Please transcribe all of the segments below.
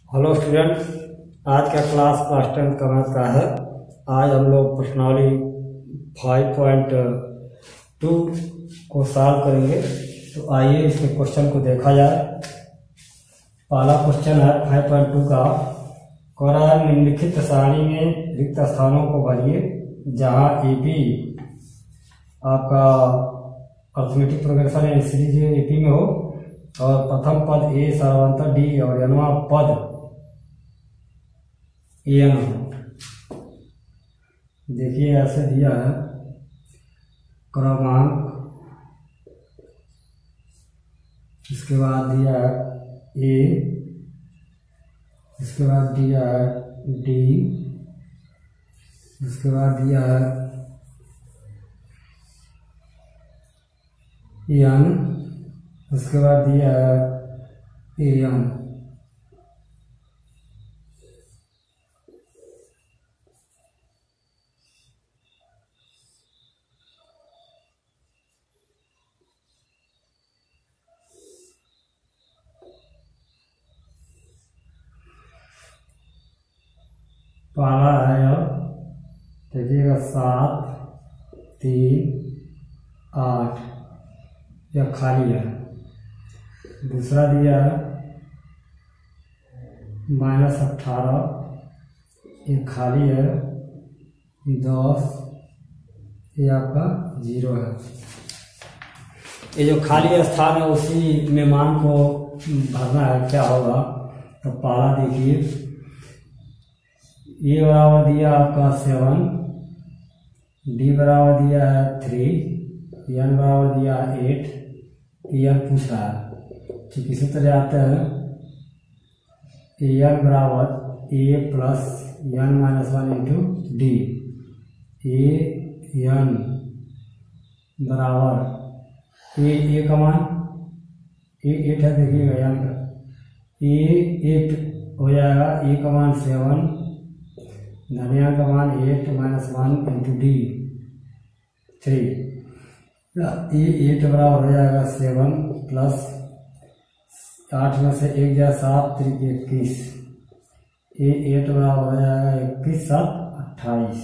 Hello student, आज का class class 10 commerce का है। आज हम लोग प्रश्नावली 5.2 को सॉल्व करेंगे। तो आइए इसके क्वेश्चन को देखा जाए। पहला क्वेश्चन है 5.2 का। निम्नलिखित सारणी में रिक्त स्थानों को भरिए जहां एपी आपका अर्थमेटिक प्रोग्रेशन है, सीरीज एपी में हो और प्रथम पद ए सर्वांतर डी और नवा पद एन हो। देखिए ऐसे दिया है क्रमांक, इसके बाद दिया है ए, इसके बाद दिया है डी, इसके बाद दिया है एन, उसके बाद दिया है एन। पहला है अब देखिएगा 7, 3, 8, यह खाली है। दूसरा दिया है -18, ये खाली है। 10, ये आपका 0 है। ये जो खाली स्थान है उसी में मान को भरना है। क्या होगा तो पहला देखिए, ए बराबर दिया आपका 7, डी बराबर दिया है 3, एन बराबर दिया है 8, एन पूछ रहा है। ठीक इसी तरह आते हैं एन बराबर ए plus n minus 1 into d. N बराबर ए का मान ए 8 है। देखिएगा एन ए 8 हो जाएगा। ए का मान 7, धनिया का मान 8 माइनस 1 इंटू डी 3। ए 8 बराबर हो जाएगा 7 प्लस 8 में से 1 जाए 7, 3 21। ए 8 बराबर हो जाएगा 21, 7 28।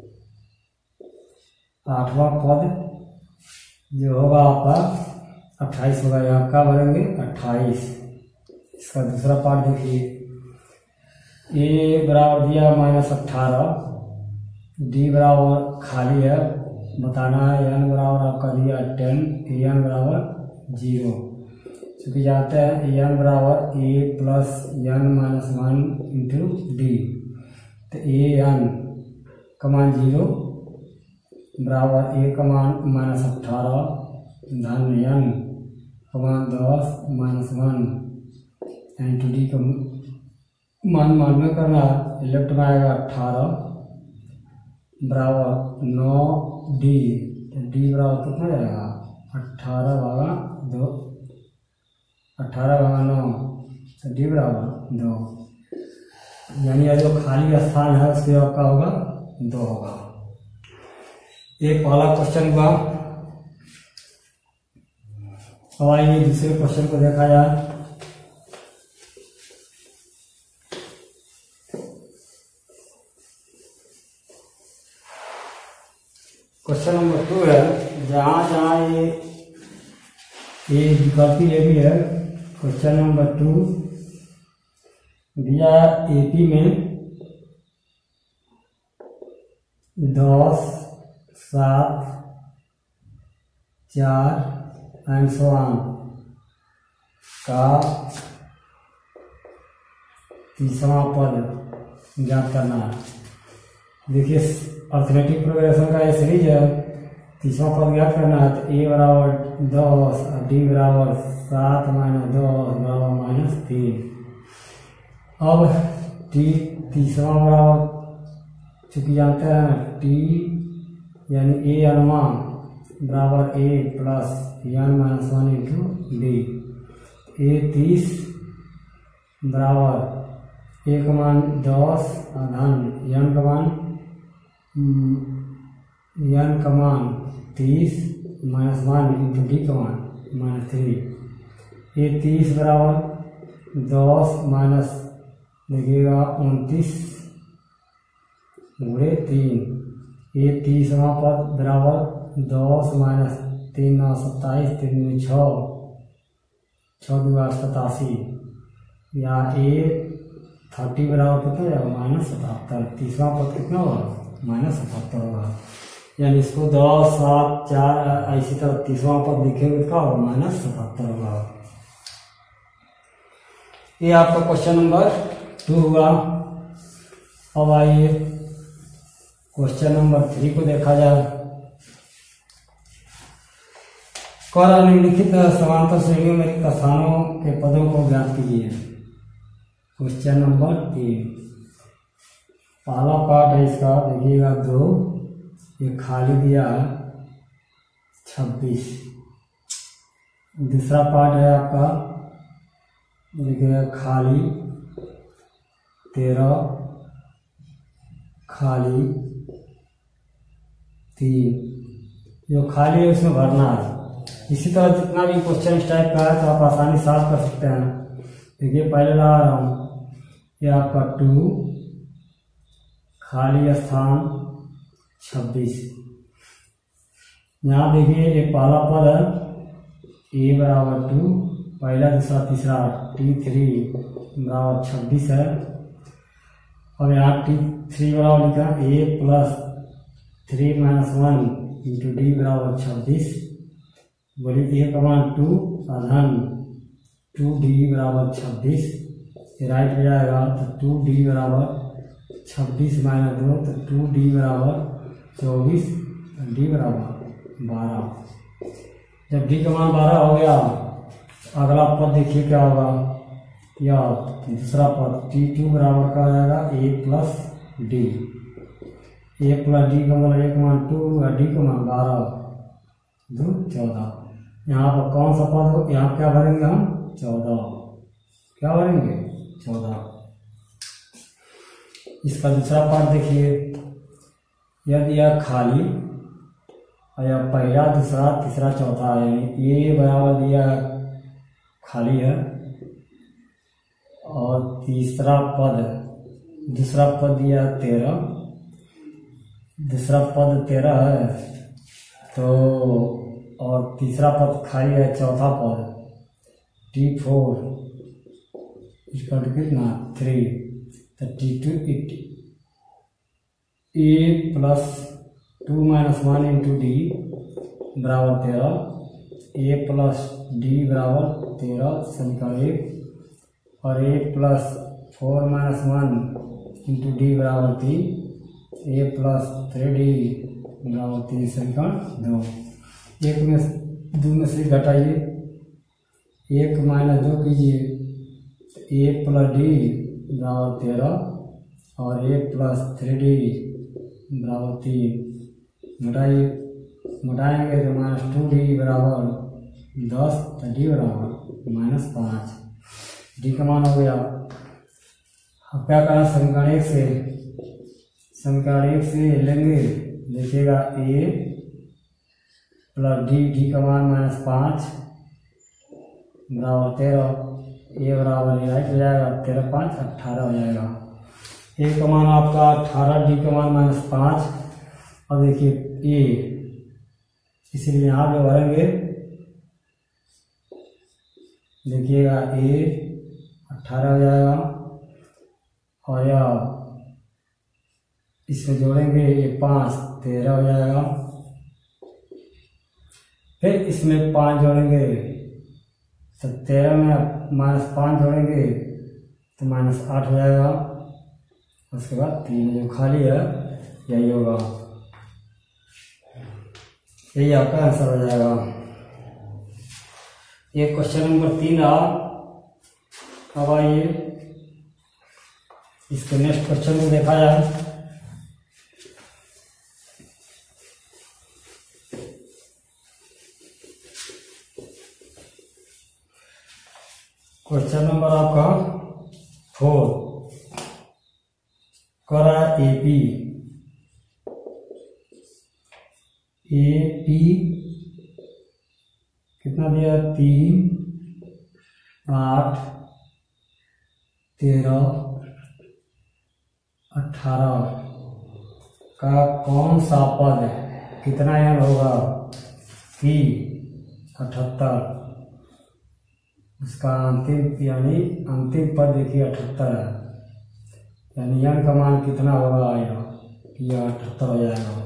आठवां पद जो होगा आपका 28 होगा। यहाँ का भरेंगे 28। इसका दूसरा पार्ट देखिए, ए बराबर दिया -18, डी बराबर खाली है, बताना है। एन बराबर आपका दिया 10, एन बराबर 0। चूँकि जाते हैं एन बराबर ए plus n minus 1 into d. तो ए एन का मान 0 बराबर ए का मान -18 धन एन का मान 10 माइनस 1 इंटू डी का मान में करना है। लेफ्ट में आएगा 18 बराबर 9 डी। तो डी बराबर कितना जाएगा 18 भागा 2, 18 भागा 9, तो डी बराबर 2। यानी जो खाली स्थान है उसके आपका होगा 2 होगा। एक पहला क्वेश्चन हुआ। अब आइए दूसरे क्वेश्चन को देखा जाए। क्वेश्चन नंबर 2 है। जहाँ जहाँ ये विकल्पी ये भी है। क्वेश्चन नंबर 2 दिया एपी में 10, 7, 4 एंड सो ऑन का तीसरा पद ज्ञात करना है। देखिए अर्थमेटिक प्रोग्रेशन का ये सीरीज है। तीसरा पद ज्ञात करना है। तो ए बराबर 10 और डी बराबर 7 माइनस 10 बराबर -3। अब टी तीसरा बराबर चूँकि जानते हैं टी यानी ए अनुमान बराबर ए plus n minus 1 into d. A 30 बराबर ए का मान 10 और धन एन का मान एन का मान 30 माइनस 1 इंटू डी का मान -3। ये 30 बराबर 10 माइनस देखिएगा 29 गुणे 3, ये 30वां पद बराबर 10 माइनस 3 9 27, 3 में 6, 6 2 8 87, या ए 30 बराबर कितना हो जाएगा -77। 30वां पद कितना होगा -77 होगा, यानी इसको 10 7 4 इसी तरह 30वां पद लिखेंगे क्या होगा -77 होगा। ये आपका क्वेश्चन नंबर 2 हुआ। अब आइए क्वेश्चन नंबर 3 को देखा जाए। कौरा निम्नलिखित समांतर श्रेणियों में रिक्त स्थानों के पदों को ज्ञात कीजिए। क्वेश्चन नंबर 3, पहला पार्ट है इसका, देखिएगा 2, ये खाली दिया है 26। दूसरा पार्ट है आपका, देखिएगा खाली 13, खाली 3, जो खाली है उसमें भरना है। इसी तरह जितना भी क्वेश्चन इस टाइप का है तो आप आसानी साफ कर सकते हैं। देखिए पहले लगा रहा हूँ, ये आपका 2, खाली स्थान 26। यहाँ देखिए एक पहला पद है a बराबर 2, पहला दूसरा तीसरा t3 बराबर 26 है। और यहाँ t3 बराबर लिखा a plus 3 minus 1 into d बराबर 26। बोलिए a कमान 2 अधन 2d बराबर 26, ये राइट हो जाएगा। तो 2d बराबर 26 माइनस 2, तो 2d बराबर 24, d बराबर 12। जब d का मान 12 हो गया, अगला पद देखिए क्या होगा, या दूसरा पद t2 बराबर का हो जाएगा a plus d. a plus d का मतलब a का मान 2 और d का मान 12, 2 14। यहाँ पर कौन सा पद हो, यहाँ क्या भरेंगे हम 14, क्या भरेंगे 14। इसका दूसरा पार्ट देखिए, यदि यह खाली या पहला दूसरा तीसरा चौथा है, यानी ए बराबर दिया खाली है और तीसरा पद दूसरा पद दिया 13, दूसरा पद 13 है तो, और तीसरा पद खाली है चौथा पद t4 इसका कितना 3, तो t2 a plus 2 minus 1 into d बराबर 13, a प्लस डी बराबर 13 समीकरण 1, और a plus 4 minus 1 into d बराबर 3, a प्लस 3d बराबर 3 समीकरण 2। एक में 2 में से घटाइए, 1 माइनस 2 कीजिए, a प्लस डी बराबर 13 और a प्लस 3d बराबर 3, घटाएंगे तो -2d बराबर 10, तो d बराबर -5, d का मान हो गया। अब क्या करना, समीकरण 1 से लेंगे, देखिएगा a प्लस डी का मान -5 बराबर 13, a बराबर राइट हो जाएगा 13 5 18 हो जाएगा। a का मान आपका 18, डी का मान -5। अब देखिए a, इसलिए यहाँ जो भरेंगे देखिएगा a 18 हो जाएगा, और यह इसमें जोड़ेंगे ये 5 13 हो जाएगा, फिर इसमें 5 जोड़ेंगे तो 13 में -5 जोड़ेंगे तो -8 हो जाएगा। उसके बाद 3 जो खाली है यही होगा, यही आपका आंसर हो जाएगा। ये क्वेश्चन नंबर 3 रहा। अब आइए इसके नेक्स्ट क्वेश्चन को देखा जाए। क्वेश्चन नंबर आपका 4, करा एपी कितना दिया 3 8 13 18 का कौन सा पद कितना यन होगा कि 78। उसका अंतिम पद देखिए 78 है, यानी यन का मान कितना होगा आएगा, यह 78 हो जाएगा।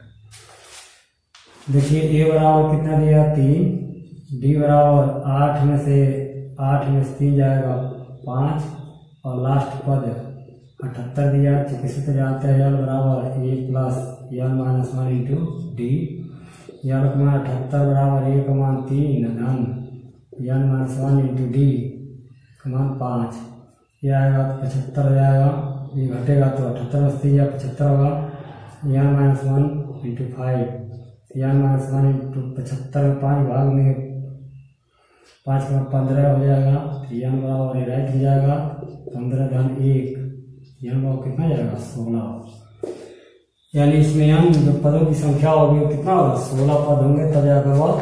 देखिए ए बराबर कितना दिया 3, डी बराबर 8 में से 3 जाएगा 5, और लास्ट पद 78 दिया। चूंकि सूत्र जानते हैं यल बराबर ए plus l minus 1 into D. यल का मान 78 बराबर ए का मान 3 धन यल माइनस 1 इंटू डी का मान 5। यह आएगा तो 75 हो जाएगा, ये घटेगा तो 78 में 3 या 75 होगा। L minus 1 into 5, l minus 1 into 75 में 5 भाग में 5 का 15 हो जाएगा। यल बराबर ये राइट हो जाएगा 15 धन 1, यल बराबर कितना जाएगा 16। यानी इसमें यन जो पदों की संख्या होगी वो कितना होगा 16 पद होंगे, तब जाकर वह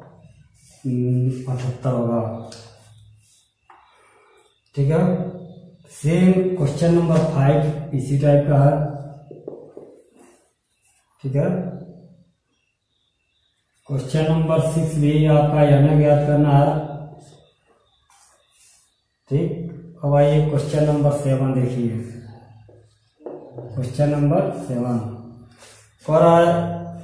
78 होगा। ठीक है। सेम क्वेश्चन नंबर 5 इसी टाइप का है। ठीक है। क्वेश्चन नंबर 6 भी आपका यह ज्ञात करना है। ठीक। अब आइए क्वेश्चन नंबर 7 देखिए। क्वेश्चन नंबर 7 कह रहा है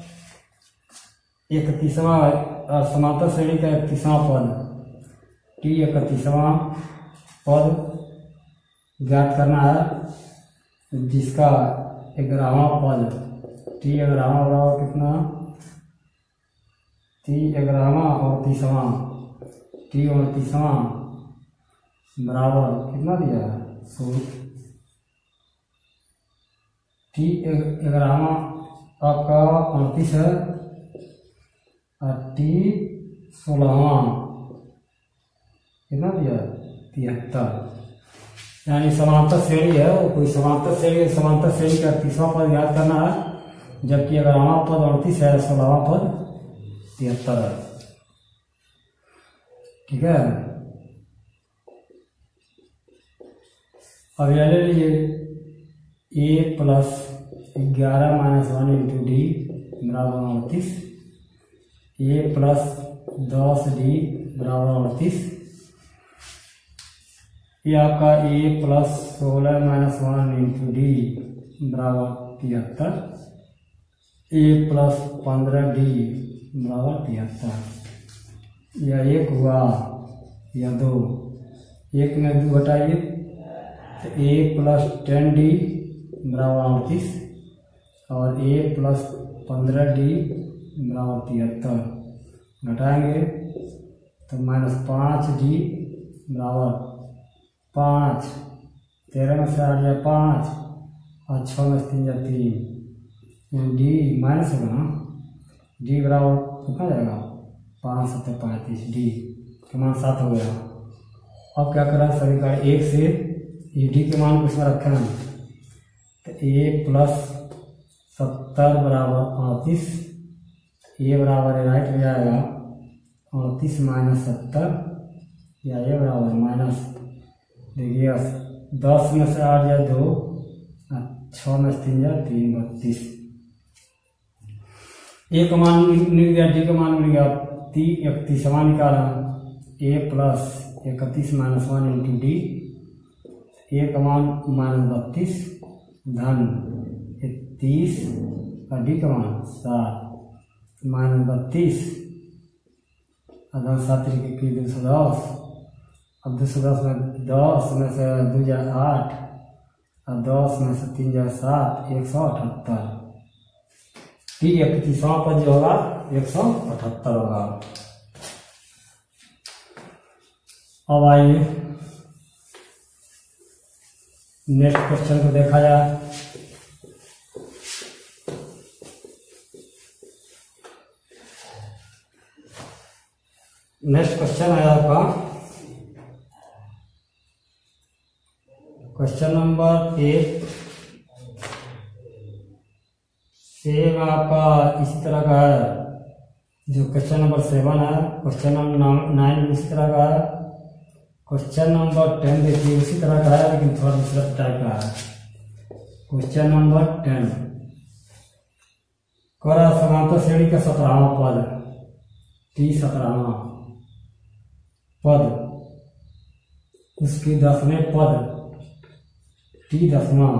31वां समांतर श्रेणी का 31वां पद टी 31वां पद ज्ञात करना है, जिसका 11वां पद टी 11वां बराबर कितना, टी 11वां और 30वां, टी 29वां बराबर कितना दिया है 16। टी 11वां आपका 29 है और टी 16वां कितना दिया 73। यानी समांतर श्रेणी है, वो कोई समांतर श्रेणी का 30वां पद याद करना है, जबकि 11वां पद 29 है, 16वां पद 73 है। ठीक है। अब यह ले लीजिए a plus 11 minus 1 into d बराबर 29, ए प्लस 10 डी बराबर 29। ये आपका a plus 16 minus 1 into d बराबर 73, ए प्लस 15 डी बराबर 73। यह 1 हुआ, यह 2, 1 में 2 हटाइए तो ए प्लस 10 डी बराबर 29 और ए प्लस 15 डी बराबर 73। घटाएंगे तो माइनस 5 डी बराबर 5, 13 में से 8 या 5 और 6 में से 3 या 3, डी माइनस होगा ना, डी बराबर कितना जाएगा 5 7 35, डी का मान 7 हो गया। अब क्या करें सभी का 1 से ये डी के मान को इसमें रखें तो ए प्लस 70 बराबर 38, ए बराबर राइट हो जाएगा 38 माइनस 70, या ए बराबर माइनस देखिए 10 में से 8 या 2 और 6 में से 3 या 3 32। ए का मान मिल गया, डी का मान मिल गया, 31वां निकाला, a plus 31 minus 1 into d, a का मान माइनस 32 धन 30 और डी का मान 7 माइनस 32 और 7 की 210। अब 210 में 10 में से 2 जा 8 और 10 में से 3 जा 7, 178। टी 31वां पद जो होगा 178 होगा। अब आइए नेक्स्ट क्वेश्चन को देखा जाए। नेक्स्ट क्वेश्चन है आपका क्वेश्चन नंबर 8। सेम आपका इसी तरह का है जो क्वेश्चन नंबर 7 है। क्वेश्चन नंबर 9 इसी तरह का है। क्वेश्चन नंबर 10 देखिए उसी तरह का है लेकिन थोड़ा दूसरा टाइप का है। क्वेश्चन नंबर 10 करा समांतर श्रेणी का 17वां पद टी 17वां पद उसके 10वें पद टी 10वां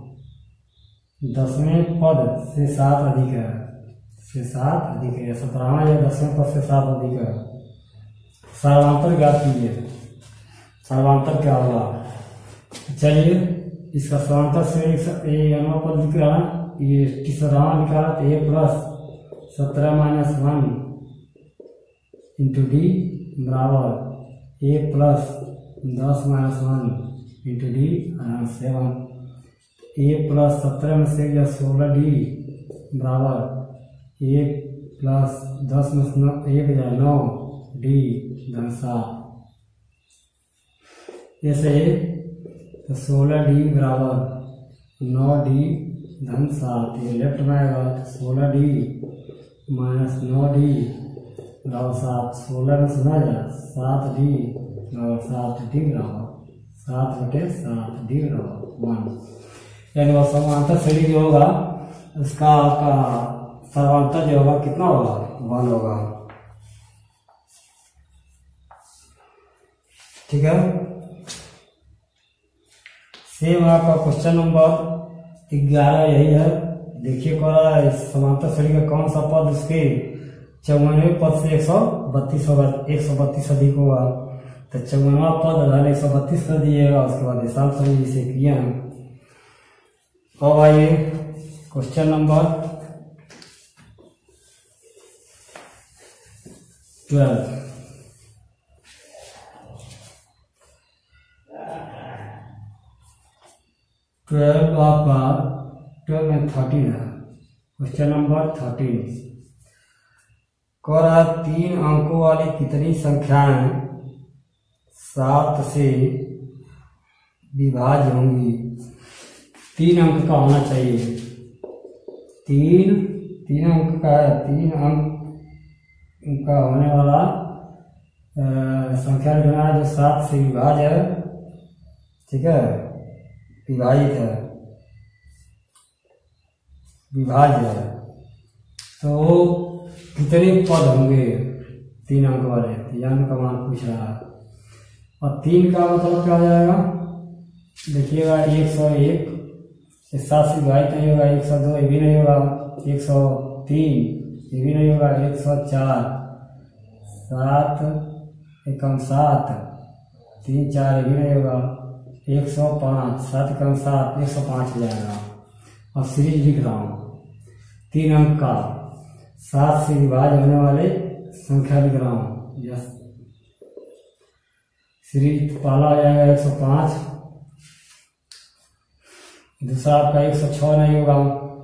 10वें पद से 7 अधिक है, से 7 अधिक है। 17वां या 10वें पद से 7 अधिक है। सर्वांतर ज्ञात कीजिए। सर्वांतर क्या होगा? चलिए इसका सर्वांतर श्रेणी ये अनवा पद लिख रहा है, ये 17वां लिखा है तो a plus 17 minus 1 into d बराबर ए plus 10 minus 1 into d 7। A plus 17 में से 16 डी बराबर ए प्लस 10 में 9 डी धन 7। ऐसे तो 16 डी बराबर 9 डी धन 7। ये लेफ्ट में आएगा तो 16 डी माइनस 9 डी बराबर 7। 16 में सुना जाए 7 डी बराबर 7 डी बराबर 7/7 डी बराबर 1। यानी वो समांतर श्रेणी जो होगा उसका आपका सर्वांतर जो होगा कितना होगा? 1 होगा। ठीक है। सेम आपका क्वेश्चन नंबर 11 यही है। देखिए कौन समांतर श्रेणी का कौन सा पद उसके 54वें पद से 132 अधिक होगा। तो 54वां पद 132 कर दिएगा, उसके बाद हिसाब से इसे किए हैं। अब आइए क्वेश्चन नंबर 12। आपका 12 में 13 है। क्वेश्चन नंबर 13 कौन 3 अंकों वाली कितनी संख्याएं 7 से विभाज्य होंगी? 3 अंक का होना चाहिए। 3 अंक का है। 3 अंक का होने वाला संख्या लिखना है जो 7 से विभाज्य है। ठीक है, विभाजित है, विभाज्य है। तो कितने पद होंगे 3 अंक वाले? 3 अंक का मान पूछ रहा है। और 3 का मतलब क्या हो जाएगा? देखिएगा 101 7 से विभाजित नहीं होगा। 102 ये भी नहीं होगा। 103 ये भी नहीं होगा। 104 7 एकम 7 3 4 ये भी नहीं होगा। 105 7 एकम 7 105 हो जाएगा। और सीरीज लिख रहा हूँ 3 अंक का 7 से विभाज्य होने वाले संख्या लिख रहा हूँ। यस, सीरीज पहला हो जाएगा 105, दूसरा आपका 106 नहीं होगा।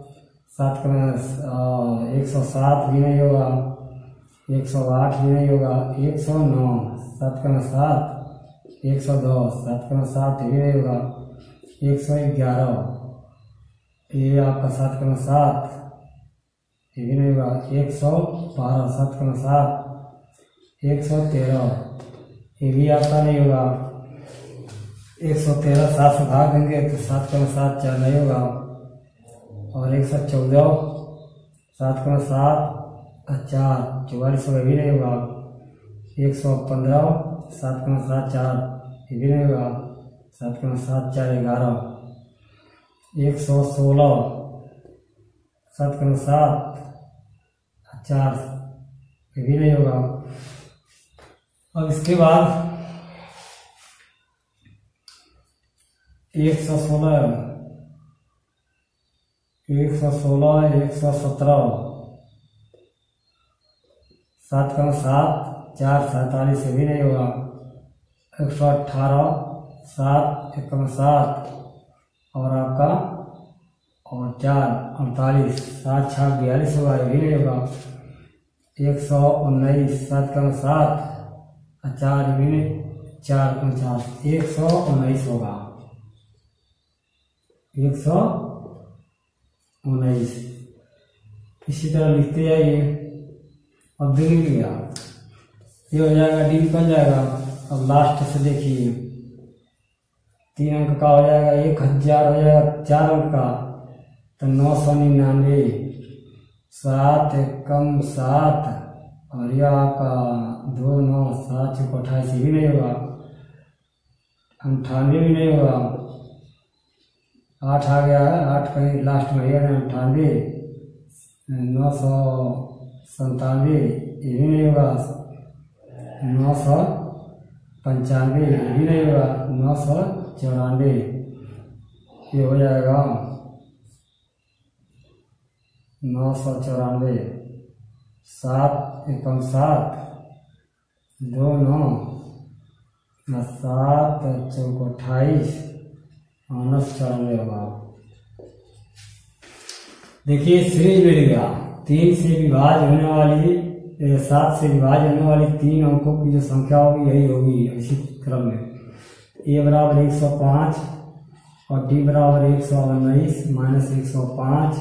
107 भी नहीं होगा। 108 भी नहीं होगा। 109 7 का 7 110 7 का 7 भी नहीं होगा। 111 ये आपका 7 का 7 ये भी नहीं होगा। 112 7 का 7 113 ये भी आपका नहीं होगा। 113 7 से भाग देंगे तो 7 का 7 4 नहीं होगा। और 114 7 का 7 4 44 भी नहीं होगा। 115 7 का 7 4 ये भी नहीं होगा। 7 का 7 4 11। 116 7 का 7 4 ये भी नहीं होगा। अब इसके बाद 116 117 7 का 7 4 47 से भी नहीं होगा। 118 7 1 7 और आपका और 4 48 7 6 42 होगा, ये भी नहीं होगा। 119 7 का 7 4 ये भी नहीं 4 49 119 होगा। 119 इसी तरह लिखते जाइए। अब दिन गया ये हो जाएगा, डी निकल जाएगा। अब लास्ट से देखिए 3 अंक का हो जाएगा 1000 हो जाएगा 4 अंक का तो 999, 7 एकम 7 और यह आपका 2 9 7 6 28 भी नहीं होगा, 98 भी नहीं होगा, 8 आ गया है, 8 कहीं लास्ट में है 98, 997 ये भी नहीं होगा, 995 ये भी नहीं होगा, 994 ये हो जाएगा 994, 7 एकम 7 2 9 7 चौक 28 और 994 होगा। देखिए सीरीज मिल गया, 3 से विभाज्य होने वाली 7 से विभाज्य होने वाली 3 अंकों की जो संख्या होगी यही होगी इसी क्रम में। a बराबर 105 और d बराबर 119 माइनस 105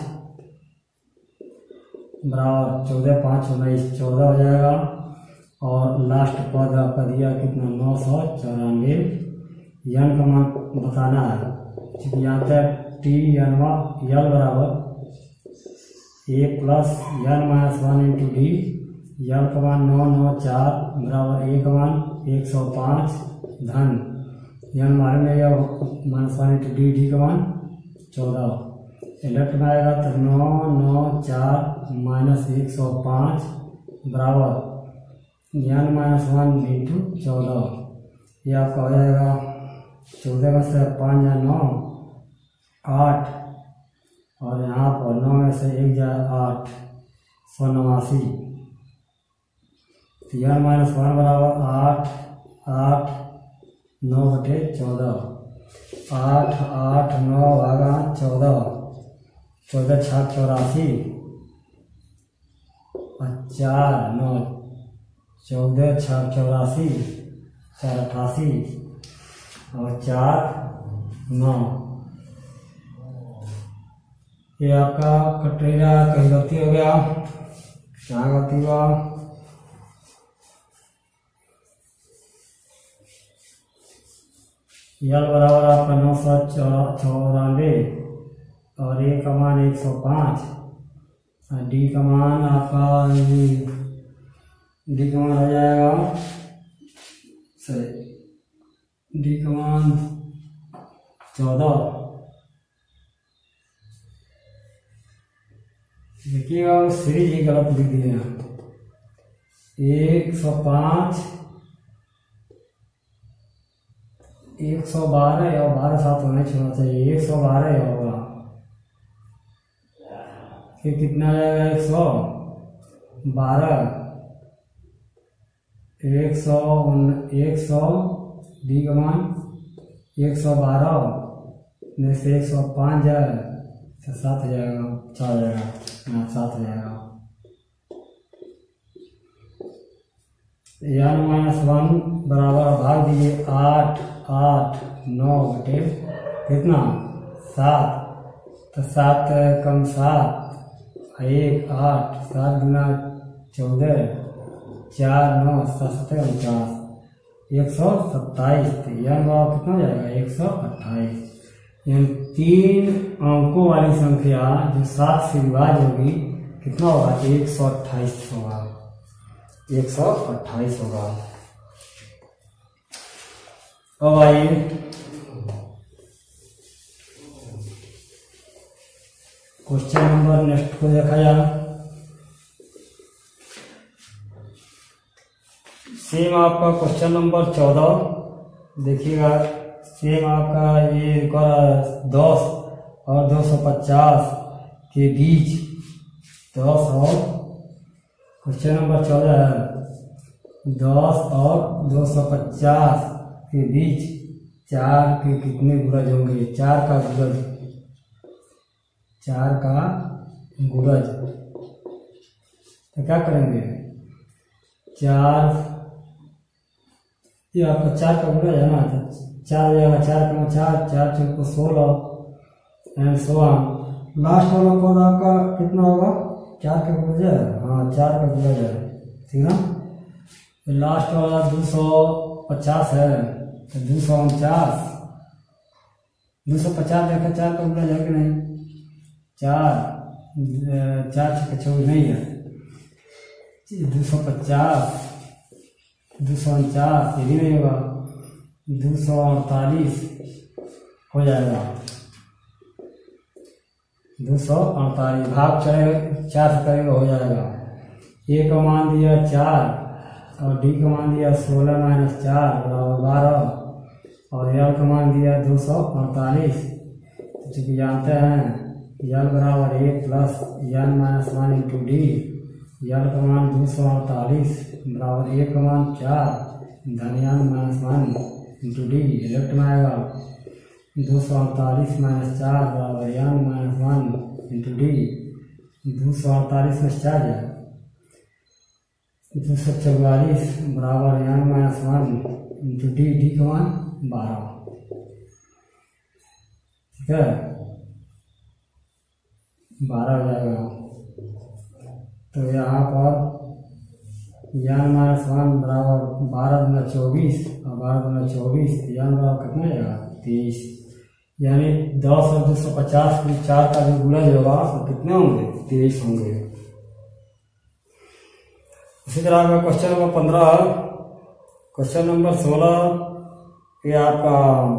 बराबर 14 5 19 14 हो जाएगा और लास्ट पद आपका दिया कितना 994। यन का मान बताना है क्योंकि यहाँ तक टी एल बराबर a plus n minus 1 into D, यल का मान 994 बराबर a का मान 105 धन एन मालूम है माइनस 1 इंटू डी, डी का मान 14 लेफ्ट में आएगा तो 994 माइनस 105 बराबर एन माइनस 1 इंटू 14, ये आपका हो जाएगा 14 में से 5 या 9 8 और यहाँ पर 9 में से 1 जाए 8 189, तो एन माइनस 1 बराबर 8 8 9 बटे 14, 8 8 9 भागा 14 14 6 84 और 4 9 14 6 84 4 88 और 4 9। ये आपका कटरीरा कहीं गलती हो गया, क्या गलती हुआ यल बराबर आपका 994 और ए का मान 105 और डी का मान आपका डी का मान हो जाएगा सही डी का मान 14। देखिएगा सीरीज ही गलत लिख दिए 105 112 या 12 साथ होने छोड़ना चाहिए 112 होगा फिर कितना आ जाएगा 112 डी का मान 112 में से 105 जाए तो 7 हो जाएगा 4 हो जाएगा 7 हो जाएगा एन माइनस 1 बराबर भाग दीजिए 8 8 9 बटे कितना 7 तो 7 कम 7 1 8 7 गुना 14 4 9 7 49 127 तो यह बराबर कितना हो जाएगा 128। यानी 3 अंकों वाली संख्या जो 7 से विभाज्य होगी कितना होगा 128 होगा 128 होगा। अब आइए क्वेश्चन नंबर नेक्स्ट को देखा जाए। सेम आपका क्वेश्चन नंबर 14 देखिएगा, सेम आपका ये 10 और 250 के बीच 10 और क्वेश्चन नंबर 14 है 10 और 250 के बीच 4 के कितने गुणज होंगे 4 का गुणज 4 का गुणज तो क्या करेंगे 4 ये आपका 4 का गुणज है ना 4 हो जाएगा 4 का 4 4 4 को 16 एंड 16 लास्ट वाला पद आपका कितना होगा 4 का गुणज है हाँ 4 का गुणज है ठीक ना। लास्ट वाला 250 है तो 249 250 देखा 4 का उल्टा जाए कि नहीं, 4 4 6 नहीं है, 250 249 ये भी नहीं होगा, 248 हो जाएगा, 248 भाग करेगा 4 से करेगा हो जाएगा। ए का मान दिया 4 और डी का मान दिया 16 माइनस 4 बराबर 12 और यल का मान दिया 248। तो चूंकि जानते हैं यल बराबर ए plus l minus 1 into D, यल का मान 248 बराबर ए का मान 4 धन l minus 1 into d, left में आएगा 248 माइनस 4 बराबर यल माइनस 1 इंटू डी, 248 में 4 जाए 244 बराबर L minus 1 into D, D का मान 12, ठीक है 12 हो जाएगा। तो यहाँ पर यान माइनस 1 बराबर 12 गुना 24 और 12 गुना 24 यान बराबर कितना जाएगा 23, यानी 10 और 250 के 4 का जो गुणज होगा तो कितने होंगे 23 होंगे। इसी तरह का क्वेश्चन नंबर 15, क्वेश्चन नंबर 16 ये आपका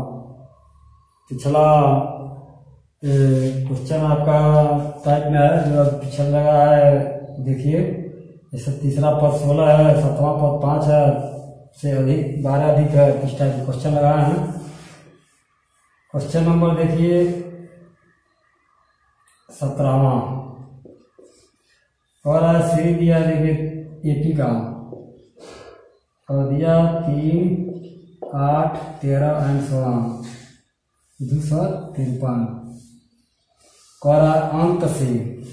पिछला क्वेश्चन आपका टाइप में है जो पिछला लगा है, देखिए जैसे तीसरा पद 16 है, 7वां पद 5 है, से अधिक 12 अधिक है, इस टाइप के क्वेश्चन लगाए हैं। क्वेश्चन नंबर देखिए 17वां और सीरीज दिया देखिए 80 का और दिया 3 8 13 एंड 16 253 और अंत से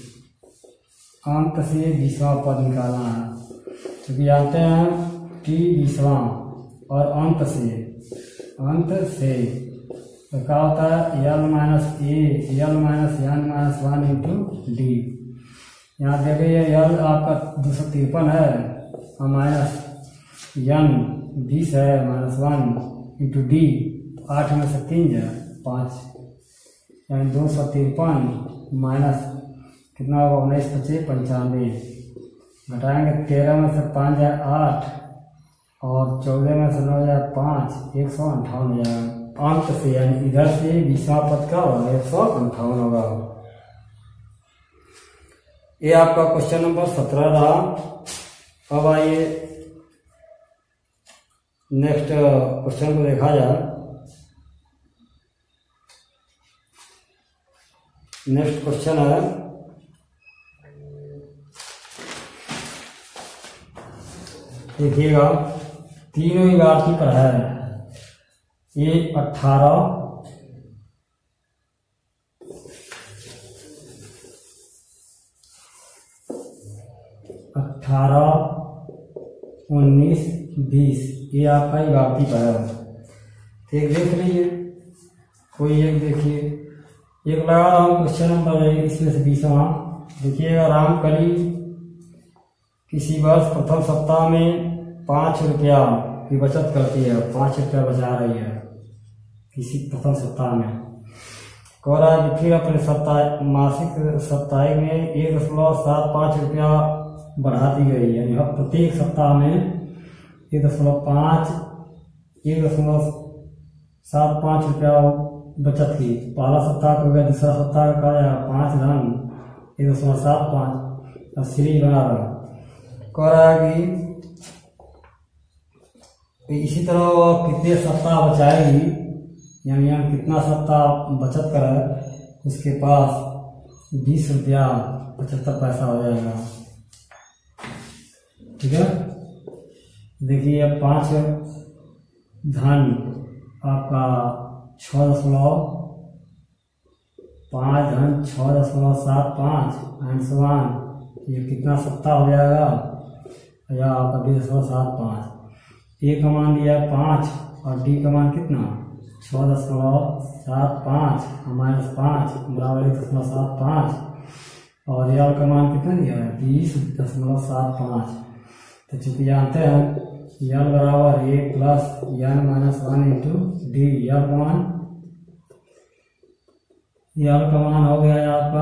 20वां पद निकालना है, क्योंकि जानते हैं टी 20वां और अंत से तो क्या होता है L minus A L minus N minus 1 into D. यहाँ देखिए यल आपका 253 है और माइनस एन 20 है माइनस 1 इंटू डी, 8 में से 3 जाए 5 यानी 253 माइनस कितना होगा 19 25 95 घटाएंगे 13 में से 5 जाए 8 और 14 में से 9 जाए 5 158 हो जाएगा। अंत से यानी इधर से 20वां पद का होगा 158 होगा। ये आपका क्वेश्चन नंबर 17 रहा। अब आइए नेक्स्ट क्वेश्चन को देखा जाए। नेक्स्ट क्वेश्चन है देखिएगा, तीनों ही गाठी पर है, ये 18 19 20 ये आपका ही गाठी पर है। एक देख लीजिए, कोई एक देखिए, एक लगा रहा हूँ क्वेश्चन नंबर इसमें से 20वां देखिएगा। रामकली किसी वर्ष प्रथम सप्ताह में 5 रुपया की बचत करती है, 5 रुपया बचा रही है किसी प्रथम सप्ताह में। कह रहा है कि फिर अपने मासिक साप्ताहिक में 1.75 रुपया बढ़ाती गई, यानी अब प्रत्येक सप्ताह में 1.75 रुपया बचत की। पहला सप्ताह को गया, दूसरा सप्ताह का 5 धन 1.75 अब सीरीज बना रहा। कह रहा है कि इसी तरह वह कितने सप्ताह बचाएगी, यानी यहाँ कितना सप्ताह बचत करे उसके पास 20 रुपया 75 पैसा हो जाएगा। ठीक है, देखिए 5 धन आपका 6.5 धन 6.75 एंड 1 ये कितना सप्ताह हो जाएगा, या आपका 20.75। ए का मान दिया 5 और डी का मान कितना 6.75 -5 बराबर 1.75 और यल का मान कितना दिया है 20.75। तो चूंकि जानते हैं यल बराबर ए प्लस एन -1 इंटू डी, यल का मान यह का मान हो गया है आपका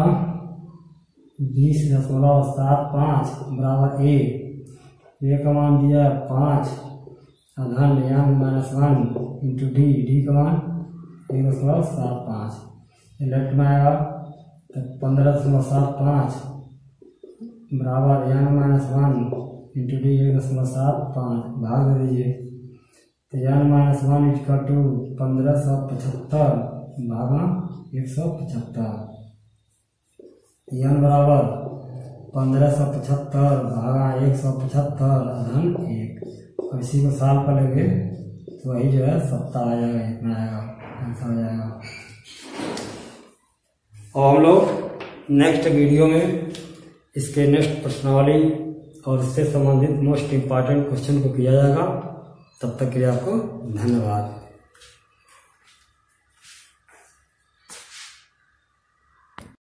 20.75 बराबर ए का मान दिया है 5 धन यंग -1 इंटू डी का मान 1.75 लेफ्ट में आएगा तो 15.75 बराबर यंग -1 इंटू डी 1.75 भाग दे दीजिए तो यंग -1 इक्वल टू 1575 भागा 175 यन बराबर 1575 भागा 175 धन 1। अब इसी को साल पर लेंगे तो वही जो है 70 आ जाएगा, इतना आएगा आंसर आ जाएगा। और हम लोग नेक्स्ट वीडियो में इसके नेक्स्ट प्रश्नावली और इससे संबंधित मोस्ट इम्पॉर्टेंट क्वेश्चन को किया जाएगा। तब तक के लिए आपको धन्यवाद।